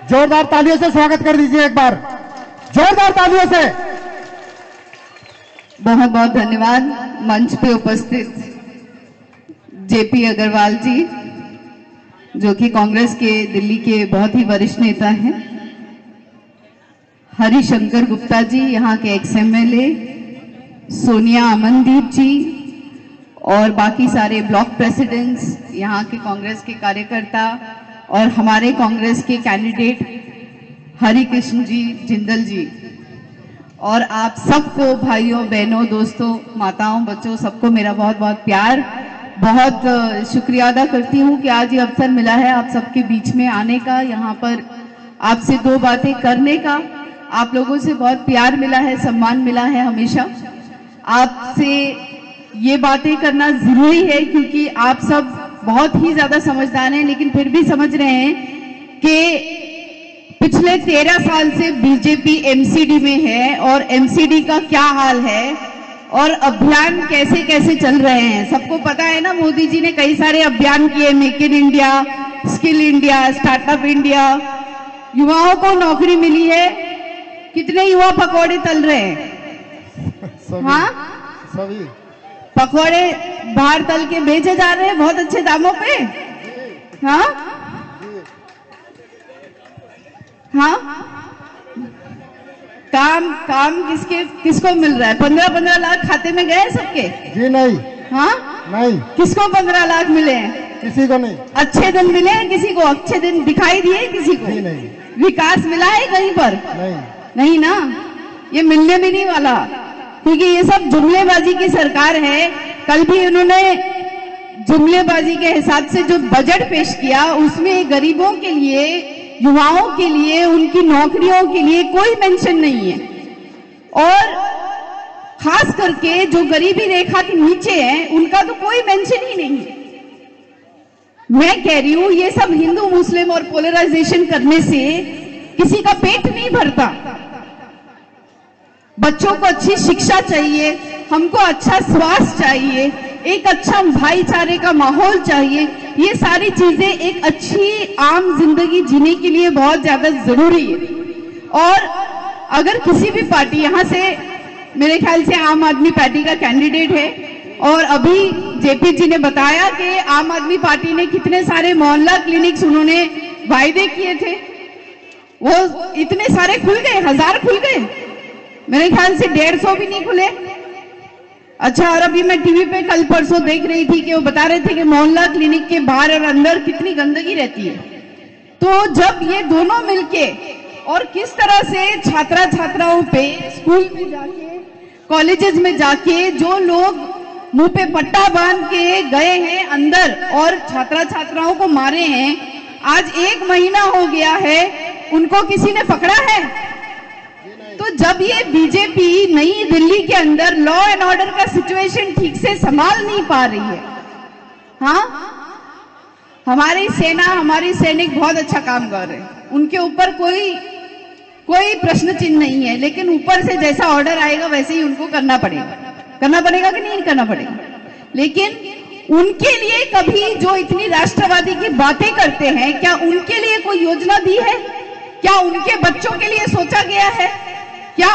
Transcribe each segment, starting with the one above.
जोरदार तालियों से स्वागत कर दीजिए, एक बार जोरदार तालियों से। बहुत बहुत धन्यवाद मंच पे उपस्थित जेपी अग्रवाल जी, जो कि कांग्रेस के दिल्ली के बहुत ही वरिष्ठ नेता हैं, हरिशंकर गुप्ता जी यहाँ के एक्स-एमएलए, सोनिया अमनदीप जी और बाकी सारे ब्लॉक प्रेसिडेंट्स, यहाँ के कांग्रेस के कार्यकर्ता और हमारे कांग्रेस के कैंडिडेट हरिकृष्ण जी जिंदल जी, और आप सबको भाइयों बहनों दोस्तों माताओं बच्चों सबको मेरा बहुत बहुत प्यार, बहुत शुक्रिया अदा करती हूँ कि आज ये अवसर मिला है आप सबके बीच में आने का, यहाँ पर आपसे दो बातें करने का। आप लोगों से बहुत प्यार मिला है, सम्मान मिला है हमेशा। आपसे ये बातें करना जरूरी है क्योंकि आप सब बहुत ही ज्यादा समझदार हैं, लेकिन फिर भी समझ रहे हैं कि पिछले 13 साल से बीजेपी एमसीडी में है और एमसीडी का क्या हाल है और अभियान कैसे कैसे चल रहे हैं। सबको पता है ना, मोदी जी ने कई सारे अभियान किए, make in India, skill India, startup India, युवाओं को नौकरी मिली है। कितने युवा पकौड़े तल रहे हैं? हाँ, सभी पकौड़े बाहर तल के बेचे जा रहे हैं बहुत अच्छे दामों पे। हाँ हाँ, काम किसको मिल रहा है? 15-15 लाख खाते में गए सबके? जी नहीं। हाँ नहीं। किसको 15 लाख मिले हैं? किसी को नहीं। अच्छे दिन मिले हैं किसी को? अच्छे दिन दिखाई दिए किसी को? जी नहीं। विकास मिला है कहीं पर? नहीं। नहीं ना, ये मिलने भी नहीं वाला, क्योंकि ये सब जुमलेबाजी की सरकार है। कल भी उन्होंने जुमलेबाजी के हिसाब से जो बजट पेश किया उसमें गरीबों के लिए, युवाओं के लिए, उनकी नौकरियों के लिए कोई मेंशन नहीं है, और खास करके जो गरीबी रेखा के नीचे हैं उनका तो कोई मेंशन ही नहीं है। मैं कह रही हूं ये सब हिंदू मुस्लिम और पोलराइजेशन करने से किसी का पेट नहीं भरता। बच्चों को अच्छी शिक्षा चाहिए, हमको अच्छा स्वास्थ्य चाहिए, एक अच्छा भाईचारे का माहौल चाहिए। ये सारी चीजें एक अच्छी आम जिंदगी जीने के लिए बहुत ज्यादा जरूरी है। और अगर किसी भी पार्टी, यहाँ से मेरे ख्याल से आम आदमी पार्टी का कैंडिडेट है, और अभी जेपी जी ने बताया कि आम आदमी पार्टी ने कितने सारे मोहल्ला क्लिनिक्स उन्होंने वायदे किए थे, वो इतने सारे खुल गए, 1000 खुल गए, मेरे ख्याल से 150 भी नहीं खुले। अच्छा, और अभी मैं टीवी पे कल परसों देख रही थी कि वो बता रहे थे कि मोहल्ला क्लिनिक के बाहर और अंदर कितनी गंदगी रहती है। तो जब ये दोनों मिलके और किस तरह से छात्रा छात्राओं पे स्कूल में जाके, कॉलेजेस में जाके जो लोग मुंह पे पट्टा बांध के गए हैं अंदर और छात्रा छात्राओं को मारे हैं, आज 1 महीना हो गया है, उनको किसी ने पकड़ा है? तो जब ये बीजेपी नई दिल्ली के अंदर लॉ एंड ऑर्डर का सिचुएशन ठीक से संभाल नहीं पा रही है, हाँ, हमारी सेना, हमारी सैनिक बहुत अच्छा काम कर रहे हैं, उनके ऊपर कोई प्रश्न चिन्ह नहीं है, लेकिन ऊपर से जैसा ऑर्डर आएगा वैसे ही उनको करना पड़ेगा कि नहीं करना पड़ेगा। लेकिन उनके लिए कभी जो इतनी राष्ट्रवादी की बातें करते हैं, क्या उनके लिए कोई योजना दी है? क्या उनके बच्चों के लिए सोचा गया है? क्या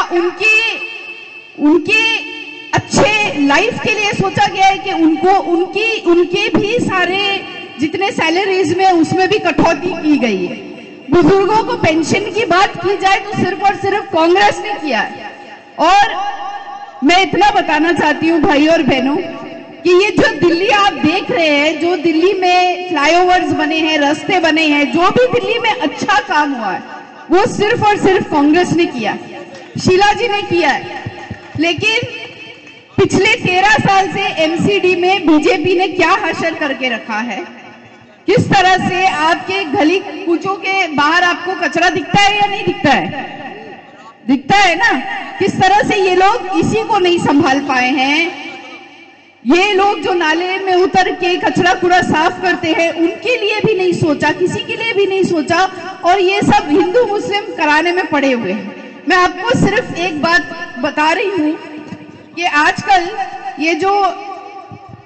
उनके अच्छे लाइफ के लिए सोचा गया है कि उनके भी सारे जितने सैलरीज में उसमें भी कटौती की गई है? बुजुर्गों को पेंशन की बात की जाए तो सिर्फ और सिर्फ कांग्रेस ने किया है। और मैं इतना बताना चाहती हूँ भाइयों और बहनों कि ये जो दिल्ली आप देख रहे हैं, जो दिल्ली में फ्लाईओवर्स बने हैं, रास्ते बने हैं, जो भी दिल्ली में अच्छा काम हुआ है वो सिर्फ और सिर्फ कांग्रेस ने किया, शीला जी ने किया है। लेकिन पिछले 13 साल से एमसीडी में बीजेपी ने क्या हासिल करके रखा है? किस तरह से आपके गली कूचों के बाहर आपको कचरा दिखता है या नहीं दिखता है? दिखता है ना। किस तरह से ये लोग इसी को नहीं संभाल पाए हैं। ये लोग जो नाले में उतर के कचरा कूड़ा साफ करते हैं उनके लिए भी नहीं सोचा, किसी के लिए भी नहीं सोचा, और ये सब हिंदू मुस्लिम कराने में पड़े हुए हैं। मैं आपको सिर्फ एक बात बता रही हूँ कि आजकल ये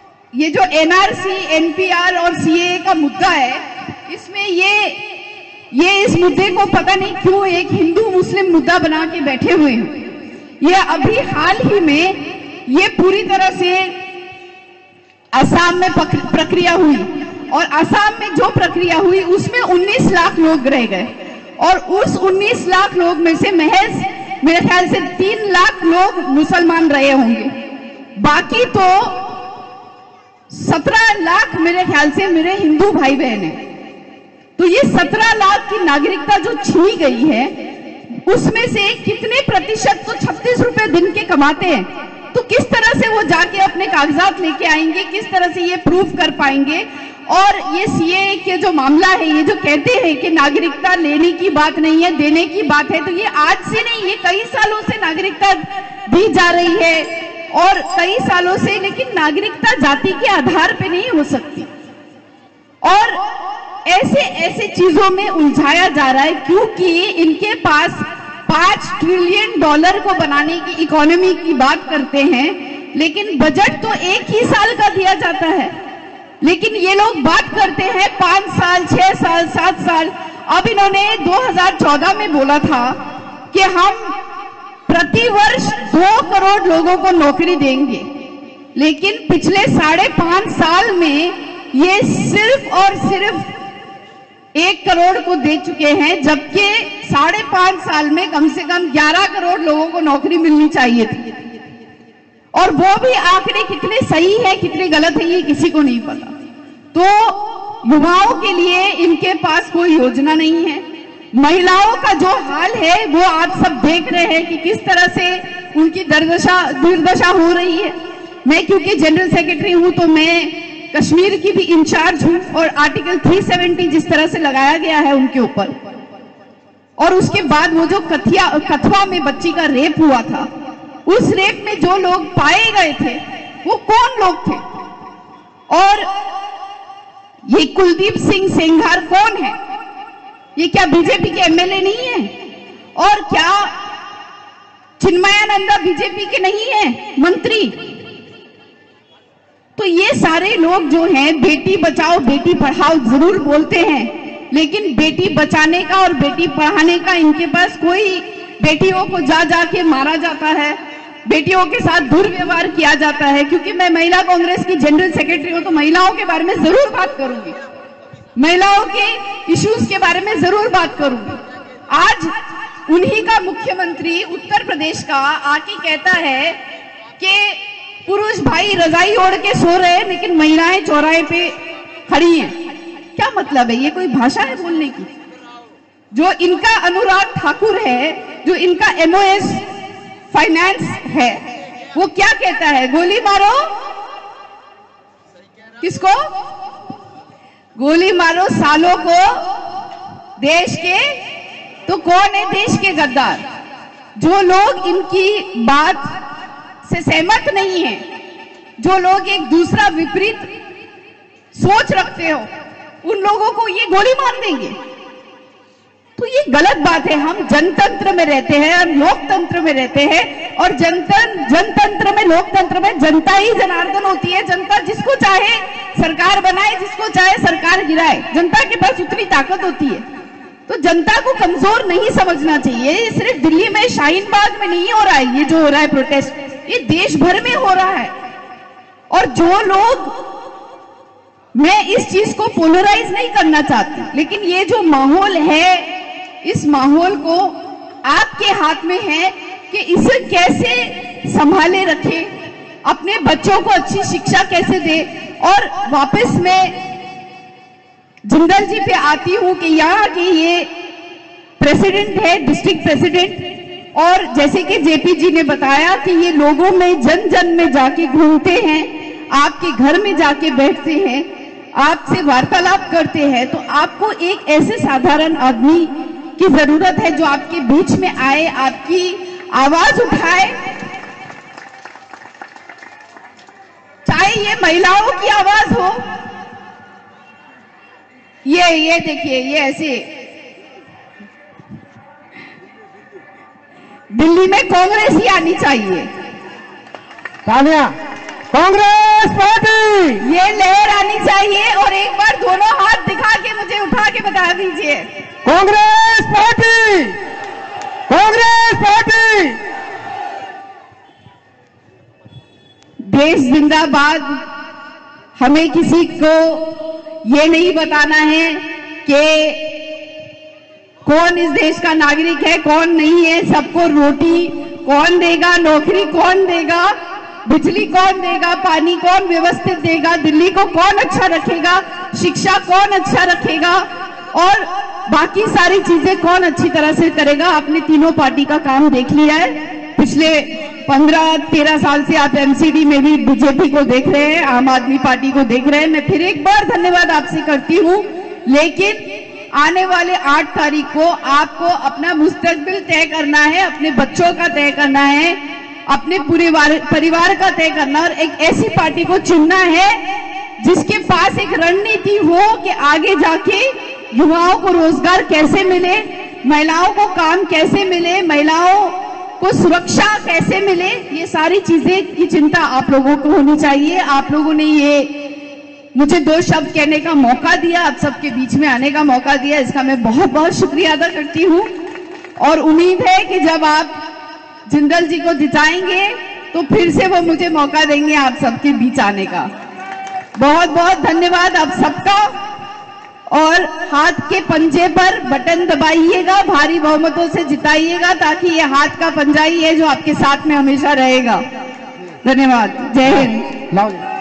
जो एनआरसी, एनपीआर और सीएए का मुद्दा है, इसमें ये इस मुद्दे को पता नहीं क्यों एक हिंदू मुस्लिम मुद्दा बना के बैठे हुए हैं। ये अभी हाल ही में ये पूरी तरह से असम में प्रक्रिया हुई और असम में जो प्रक्रिया हुई उसमें 19 लाख लोग रह गए और उस 19 लाख लोग में से महज मेरे ख्याल से 3 लाख लोग मुसलमान रहे होंगे, बाकी तो 17 लाख मेरे ख्याल से मेरे हिंदू भाई बहन हैं। तो ये 17 लाख की नागरिकता जो छीनी गई है उसमें से कितने प्रतिशत तो 36 रुपए दिन के कमाते हैं, तो किस तरह से वो जाके अपने कागजात लेके आएंगे, किस तरह से ये प्रूफ कर पाएंगे। और ये सीएए के जो मामला है, ये जो कहते हैं कि नागरिकता लेने की बात नहीं है देने की बात है, तो ये आज से नहीं, ये कई सालों से नागरिकता दी जा रही है और कई सालों से, लेकिन नागरिकता जाति के आधार पे नहीं हो सकती। और ऐसे ऐसे चीजों में उलझाया जा रहा है क्योंकि इनके पास $5 ट्रिलियन को बनाने की इकोनॉमी की बात करते हैं, लेकिन बजट तो एक ही साल का दिया जाता है, लेकिन ये लोग बात करते हैं 5 साल 6 साल 7 साल। अब इन्होंने 2014 में बोला था कि हम प्रतिवर्ष 2 करोड़ लोगों को नौकरी देंगे, लेकिन पिछले 5.5 साल में ये सिर्फ और सिर्फ 1 करोड़ को दे चुके हैं, जबकि 5.5 साल में कम से कम 11 करोड़ लोगों को नौकरी मिलनी चाहिए थी। और वो भी आंकड़े कितने सही है कितने गलत है ये किसी को नहीं पता। तो युवाओं के लिए इनके पास कोई योजना नहीं है। महिलाओं का जो हाल है वो आप सब देख रहे हैं कि किस तरह से उनकी दुर्दशा हो रही है। मैं क्योंकि जनरल सेक्रेटरी हूं तो मैं कश्मीर की भी इंचार्ज हूं और आर्टिकल 370 जिस तरह से लगाया गया है उनके ऊपर, और उसके बाद वो जो कथवा में बच्ची का रेप हुआ था, उस रेप में जो लोग पाए गए थे वो कौन लोग थे, और ये कुलदीप सिंह सेंगार कौन है? ये क्या बीजेपी के एमएलए नहीं है? और क्या चिन्मयानंदा बीजेपी के नहीं है मंत्री? तो ये सारे लोग जो हैं बेटी बचाओ बेटी पढ़ाओ जरूर बोलते हैं, लेकिन बेटी बचाने का और बेटी पढ़ाने का इनके पास कोई, बेटियों को जा के मारा जाता है, बेटियों के साथ दुर्व्यवहार किया जाता है। क्योंकि मैं महिला कांग्रेस की जनरल सेक्रेटरी हूं तो महिलाओं के बारे में जरूर बात करूंगी, महिलाओं के इश्यूज के बारे में जरूर बात करूंगी। आज उन्हीं का मुख्यमंत्री उत्तर प्रदेश का आके कहता है कि पुरुष भाई रजाई ओढ़ के सो रहे हैं लेकिन महिलाएं चौराहे पे खड़ी हैं। क्या मतलब है? ये कोई भाषा है बोलने की? जो इनका अनुराग ठाकुर है, जो इनका एमओएस फाइनेंस है, वो क्या कहता है? गोली मारो किसको? गोली मारो सालों को देश के। तो कौन है देश के गद्दार? जो लोग इनकी बात से सहमत नहीं है, जो लोग एक दूसरा विपरीत सोच रखते हो, उन लोगों को ये गोली मार देंगे। तो ये गलत बात है। हम जनतंत्र में रहते हैं, हम लोकतंत्र में रहते हैं, और जनतंत्र में, लोकतंत्र में जनता ही जनार्दन होती है। जनता जिसको चाहे सरकार बनाए, जिसको चाहे सरकार गिराए, जनता के पास उतनी ताकत होती है। तो जनता को कमजोर नहीं समझना चाहिए। ये सिर्फ दिल्ली में शाहीन बाग में नहीं हो रहा है, ये जो हो रहा है प्रोटेस्ट, ये देश भर में हो रहा है। और जो लोग, मैं इस चीज को पोलराइज नहीं करना चाहती, लेकिन ये जो माहौल है, इस माहौल को आपके हाथ में है कि इसे कैसे संभाले रखें, अपने बच्चों को अच्छी शिक्षा कैसे दे। और वापस मैं जिंदल जी पे आती हूं कि यहाँ के ये प्रेसिडेंट है, डिस्ट्रिक्ट प्रेसिडेंट, और जैसे कि जेपी जी ने बताया कि ये लोगों में, जन जन में जाके घूमते हैं, आपके घर में जाके बैठते हैं, आपसे वार्तालाप करते हैं। तो आपको एक ऐसे साधारण आदमी की जरूरत है जो आपके बीच में आए, आपकी आवाज उठाए, चाहे ये महिलाओं की आवाज हो। ये देखिए, ये ऐसे दिल्ली में कांग्रेस ही आनी चाहिए। तालियां कांग्रेस पार्टी, ये लहर आनी चाहिए। और एक बार दोनों हाथ दिखा के मुझे उठा के बता दीजिए कांग्रेस पार्टी, कांग्रेस पार्टी। देश जिंदाबाद। हमें किसी को ये नहीं बताना है कि कौन इस देश का नागरिक है, कौन नहीं है। सबको रोटी कौन देगा, नौकरी कौन देगा, बिजली कौन देगा, पानी कौन व्यवस्थित देगा, दिल्ली को कौन अच्छा रखेगा, शिक्षा कौन अच्छा रखेगा और बाकी सारी चीजें कौन अच्छी तरह से करेगा। आपने तीनों पार्टी का काम देख लिया है। पिछले 15-13 साल से आप एमसीडी में भी बीजेपी को देख रहे हैं, आम आदमी पार्टी को देख रहे हैं। मैं फिर एक बार धन्यवाद आपसे करती हूँ, लेकिन आने वाले 8 तारीख को आपको अपना मुस्तकबिल तय करना है, अपने बच्चों का तय करना है, अपने पूरे परिवार का तय करना और एक ऐसी पार्टी को चुनना है जिसके पास एक रणनीति हो कि आगे जाके युवाओं को रोजगार कैसे मिले, महिलाओं को काम कैसे मिले, महिलाओं को सुरक्षा कैसे मिले। ये सारी चीजें की चिंता आप लोगों को होनी चाहिए। आप लोगों ने ये मुझे 2 शब्द कहने का मौका दिया, आप सबके बीच में आने का मौका दिया, इसका मैं बहुत बहुत शुक्रिया अदा करती हूँ। और उम्मीद है कि जब आप जिंदल जी को जिताएंगे तो फिर से वो मुझे मौका देंगे आप सबके बीच आने का। बहुत बहुत धन्यवाद आप सबका। और हाथ के पंजे पर बटन दबाइएगा, भारी बहुमतों से जिताइएगा, ताकि ये हाथ का पंजा ही है जो आपके साथ में हमेशा रहेगा। धन्यवाद। जय हिंद।